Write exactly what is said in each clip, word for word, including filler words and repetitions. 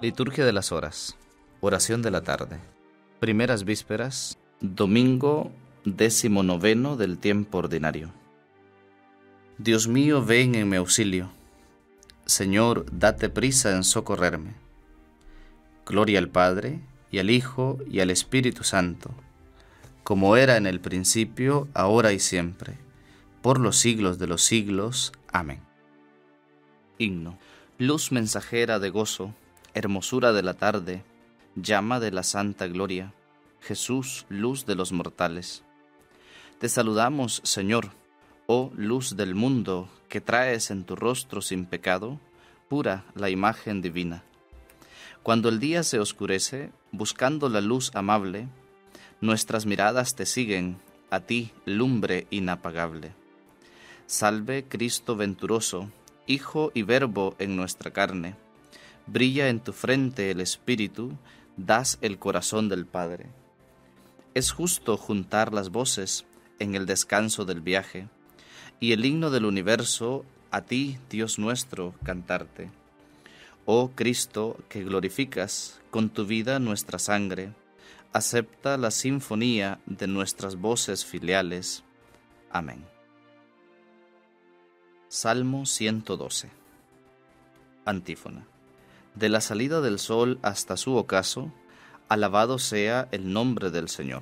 Liturgia de las Horas. Oración de la tarde. Primeras vísperas, domingo décimo noveno del tiempo ordinario. Dios mío, ven en mi auxilio. Señor, date prisa en socorrerme. Gloria al Padre, y al Hijo, y al Espíritu Santo, como era en el principio, ahora y siempre, por los siglos de los siglos. Amén. Himno. Luz mensajera de gozo, hermosura de la tarde, llama de la santa gloria, Jesús, luz de los mortales. Te saludamos, Señor, oh luz del mundo, que traes en tu rostro sin pecado, pura la imagen divina. Cuando el día se oscurece, buscando la luz amable, nuestras miradas te siguen, a ti, lumbre inapagable. Salve, Cristo venturoso, Hijo y Verbo en nuestra carne. Brilla en tu frente el Espíritu, das el corazón del Padre. Es justo juntar las voces en el descanso del viaje, y el himno del universo, a ti, Dios nuestro, cantarte. Oh Cristo, que glorificas con tu vida nuestra sangre, acepta la sinfonía de nuestras voces filiales. Amén. Salmo ciento doce. Antífona. De la salida del sol hasta su ocaso, alabado sea el nombre del Señor.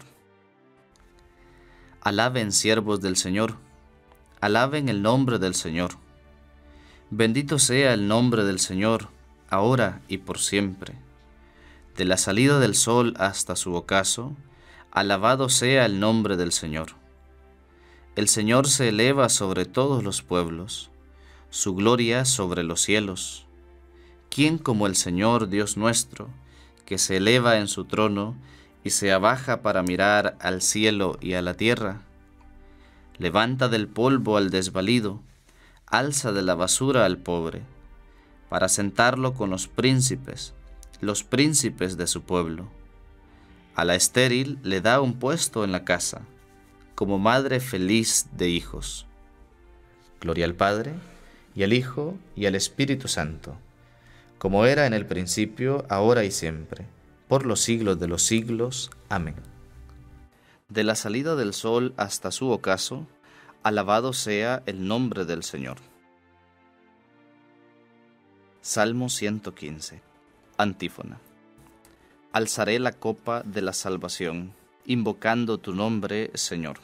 Alaben siervos del Señor, alaben el nombre del Señor. Bendito sea el nombre del Señor, ahora y por siempre. De la salida del sol hasta su ocaso, alabado sea el nombre del Señor. El Señor se eleva sobre todos los pueblos, su gloria sobre los cielos. ¿Quién como el Señor Dios nuestro, que se eleva en su trono y se abaja para mirar al cielo y a la tierra? Levanta del polvo al desvalido, alza de la basura al pobre, para sentarlo con los príncipes, los príncipes de su pueblo. A la estéril le da un puesto en la casa, como madre feliz de hijos. Gloria al Padre, y al Hijo, y al Espíritu Santo, como era en el principio, ahora y siempre, por los siglos de los siglos. Amén. De la salida del sol hasta su ocaso, alabado sea el nombre del Señor. Salmo ciento quince. Antífona. Alzaré la copa de la salvación, invocando tu nombre, Señor.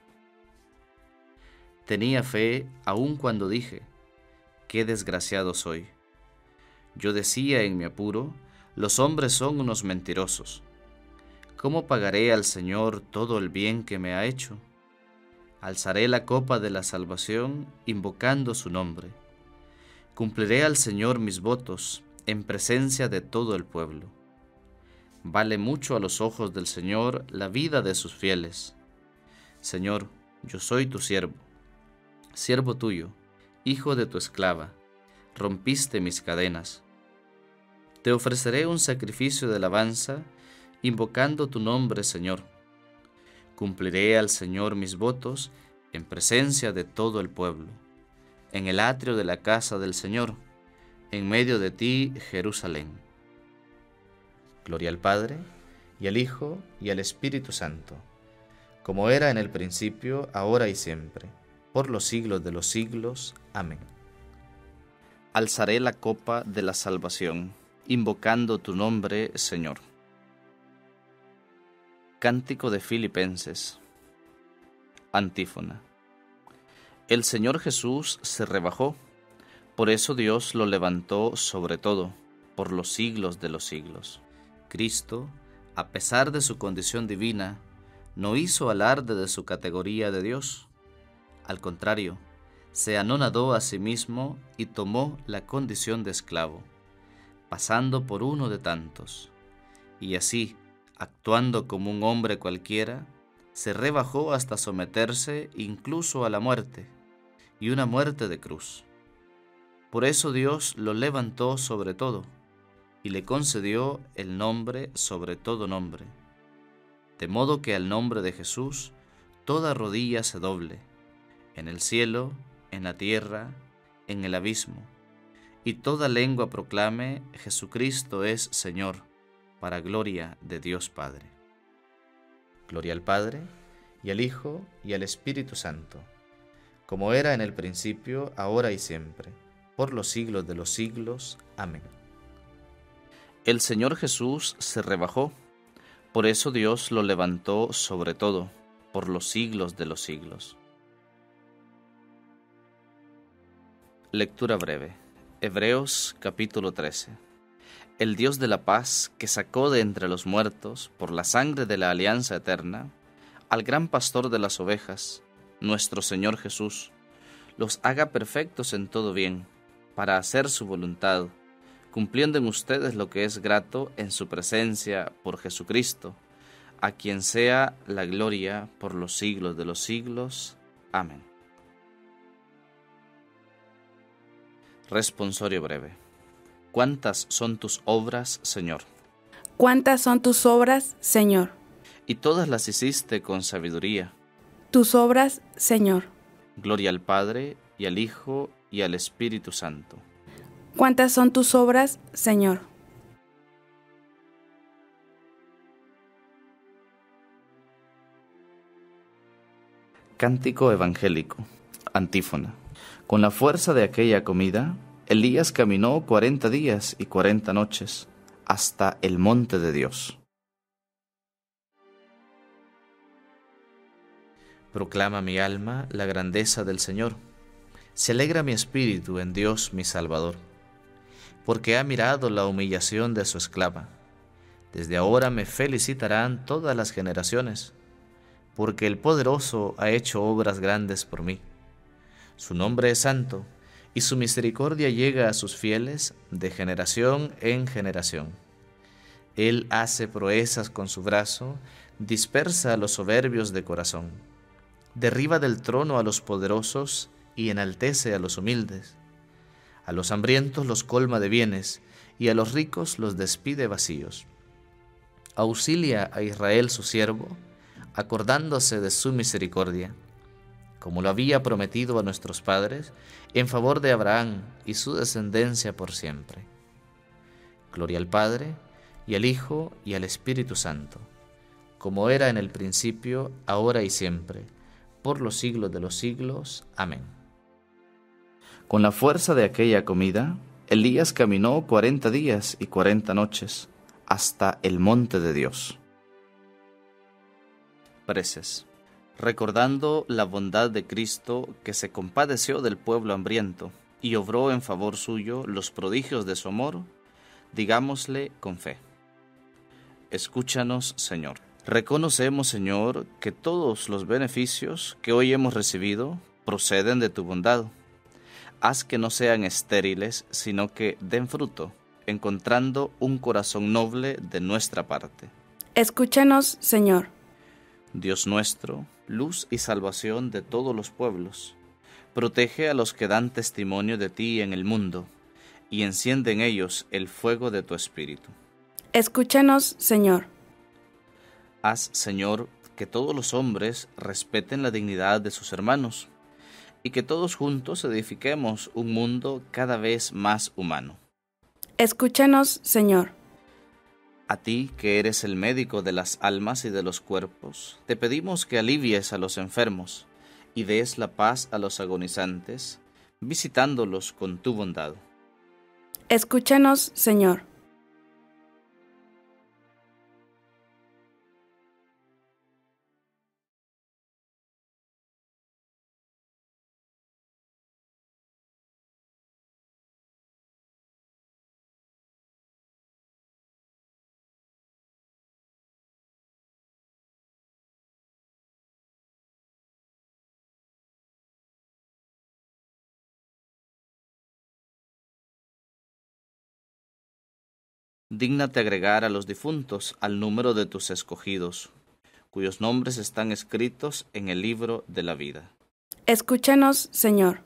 Tenía fe aun cuando dije, qué desgraciado soy. Yo decía en mi apuro, los hombres son unos mentirosos. ¿Cómo pagaré al Señor todo el bien que me ha hecho? Alzaré la copa de la salvación, invocando su nombre. Cumpliré al Señor mis votos, en presencia de todo el pueblo. Vale mucho a los ojos del Señor la vida de sus fieles. Señor, yo soy tu siervo, siervo tuyo, hijo de tu esclava. Rompiste mis cadenas. Te ofreceré un sacrificio de alabanza, invocando tu nombre, Señor. Cumpliré al Señor mis votos en presencia de todo el pueblo, en el atrio de la casa del Señor, en medio de ti, Jerusalén. Gloria al Padre, y al Hijo, y al Espíritu Santo, como era en el principio, ahora y siempre, por los siglos de los siglos. Amén. Alzaré la copa de la salvación, invocando tu nombre, Señor. Cántico de Filipenses. Antífona. El Señor Jesús se rebajó, por eso Dios lo levantó sobre todo, por los siglos de los siglos. Cristo, a pesar de su condición divina, no hizo alarde de su categoría de Dios. Al contrario, se anonadó a sí mismo y tomó la condición de esclavo, pasando por uno de tantos, y así, actuando como un hombre cualquiera, se rebajó hasta someterse incluso a la muerte, y una muerte de cruz. Por eso Dios lo levantó sobre todo, y le concedió el nombre sobre todo nombre, de modo que al nombre de Jesús toda rodilla se doble, en el cielo, en la tierra, en el abismo, y toda lengua proclame: Jesucristo es Señor, para gloria de Dios Padre. Gloria al Padre, y al Hijo, y al Espíritu Santo, como era en el principio, ahora y siempre, por los siglos de los siglos. Amén. El Señor Jesús se rebajó, por eso Dios lo levantó sobre todo, por los siglos de los siglos. Lectura breve. Hebreos capítulo trece. El Dios de la paz, que sacó de entre los muertos, por la sangre de la alianza eterna, al gran pastor de las ovejas, nuestro Señor Jesús, los haga perfectos en todo bien, para hacer su voluntad, cumpliendo en ustedes lo que es grato en su presencia por Jesucristo, a quien sea la gloria por los siglos de los siglos. Amén. Responsorio breve. ¿Cuántas son tus obras, Señor? ¿Cuántas son tus obras, Señor? Y todas las hiciste con sabiduría. Tus obras, Señor. Gloria al Padre, y al Hijo, y al Espíritu Santo. ¿Cuántas son tus obras, Señor? Cántico evangélico. Antífona. Con la fuerza de aquella comida, Elías caminó cuarenta días y cuarenta noches hasta el monte de Dios. Proclama mi alma la grandeza del Señor. Se alegra mi espíritu en Dios mi Salvador, porque ha mirado la humillación de su esclava. Desde ahora me felicitarán todas las generaciones, porque el Poderoso ha hecho obras grandes por mí. Su nombre es santo, y su misericordia llega a sus fieles de generación en generación. Él hace proezas con su brazo, dispersa a los soberbios de corazón. Derriba del trono a los poderosos y enaltece a los humildes. A los hambrientos los colma de bienes, y a los ricos los despide vacíos. Auxilia a Israel su siervo, acordándose de su misericordia, como lo había prometido a nuestros padres, en favor de Abraham y su descendencia por siempre. Gloria al Padre, y al Hijo, y al Espíritu Santo, como era en el principio, ahora y siempre, por los siglos de los siglos. Amén. Con la fuerza de aquella comida, Elías caminó cuarenta días y cuarenta noches hasta el monte de Dios. Preces. Recordando la bondad de Cristo, que se compadeció del pueblo hambriento y obró en favor suyo los prodigios de su amor, digámosle con fe: escúchanos, Señor. Reconocemos, Señor, que todos los beneficios que hoy hemos recibido proceden de tu bondad. Haz que no sean estériles, sino que den fruto, encontrando un corazón noble de nuestra parte. Escúchanos, Señor. Dios nuestro, luz y salvación de todos los pueblos, protege a los que dan testimonio de ti en el mundo, y enciende en ellos el fuego de tu espíritu. Escúchanos, Señor. Haz, Señor, que todos los hombres respeten la dignidad de sus hermanos, y que todos juntos edifiquemos un mundo cada vez más humano. Escúchanos, Señor. A ti, que eres el médico de las almas y de los cuerpos, te pedimos que alivies a los enfermos y des la paz a los agonizantes, visitándolos con tu bondad. Escúchanos, Señor. Dígnate agregar a los difuntos al número de tus escogidos, cuyos nombres están escritos en el libro de la vida. Escúchanos, Señor.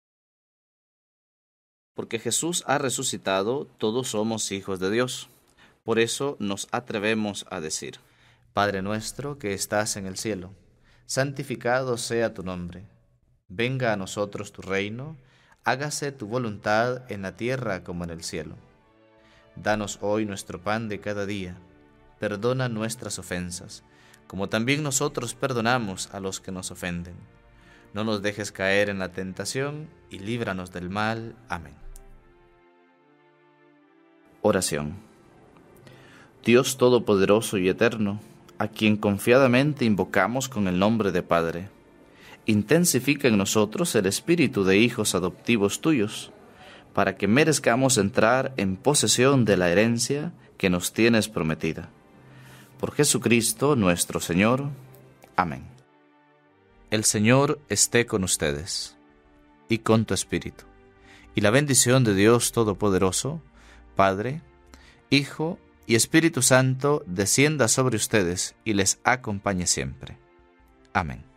Porque Jesús ha resucitado, todos somos hijos de Dios. Por eso nos atrevemos a decir: Padre nuestro que estás en el cielo, santificado sea tu nombre. Venga a nosotros tu reino, hágase tu voluntad en la tierra como en el cielo. Danos hoy nuestro pan de cada día. Perdona nuestras ofensas, como también nosotros perdonamos a los que nos ofenden. No nos dejes caer en la tentación y líbranos del mal. Amén. Oración. Dios Todopoderoso y Eterno, a quien confiadamente invocamos con el nombre de Padre, intensifica en nosotros el espíritu de hijos adoptivos tuyos, para que merezcamos entrar en posesión de la herencia que nos tienes prometida. Por Jesucristo nuestro Señor. Amén. El Señor esté con ustedes, y con tu espíritu, y la bendición de Dios Todopoderoso, Padre, Hijo y Espíritu Santo, descienda sobre ustedes y les acompañe siempre. Amén.